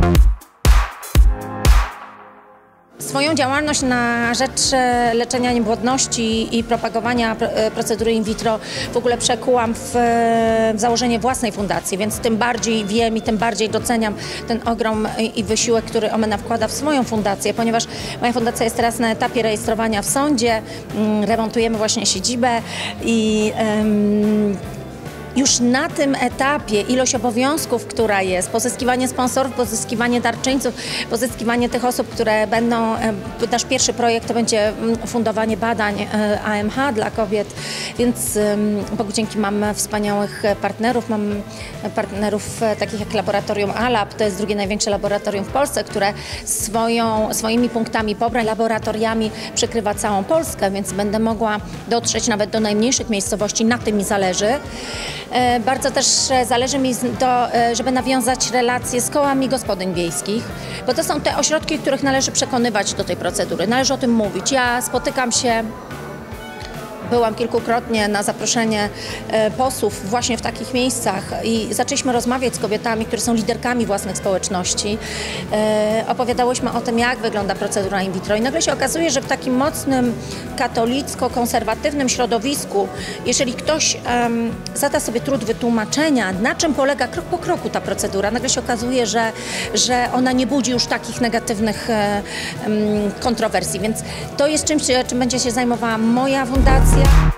Swoją działalność na rzecz leczenia niepłodności i propagowania procedury in vitro w ogóle przekułam w założenie własnej fundacji, więc tym bardziej wiem i tym bardziej doceniam ten ogrom i wysiłek, który Omena wkłada w swoją fundację, ponieważ moja fundacja jest teraz na etapie rejestrowania w sądzie, remontujemy właśnie siedzibę i już na tym etapie ilość obowiązków, która jest, pozyskiwanie sponsorów, pozyskiwanie darczyńców, pozyskiwanie tych osób, które będą, nasz pierwszy projekt to będzie fundowanie badań AMH dla kobiet, więc Bogu dzięki mam wspaniałych partnerów, mam partnerów takich jak laboratorium ALAB, to jest drugie największe laboratorium w Polsce, które swoimi punktami pobrań, laboratoriami przykrywa całą Polskę, więc będę mogła dotrzeć nawet do najmniejszych miejscowości, na tym mi zależy. Bardzo też zależy mi, żeby nawiązać relacje z kołami gospodyń wiejskich, bo to są te ośrodki, których należy przekonywać do tej procedury, należy o tym mówić. Ja spotykam się, byłam kilkukrotnie na zaproszenie posłów właśnie w takich miejscach i zaczęliśmy rozmawiać z kobietami, które są liderkami własnych społeczności. Opowiadałyśmy o tym, jak wygląda procedura in vitro i nagle się okazuje, że w takim mocnym katolicko-konserwatywnym środowisku, jeżeli ktoś zada sobie trud wytłumaczenia, na czym polega krok po kroku ta procedura, nagle się okazuje, że ona nie budzi już takich negatywnych kontrowersji, więc to jest czymś, czym będzie się zajmowała moja fundacja.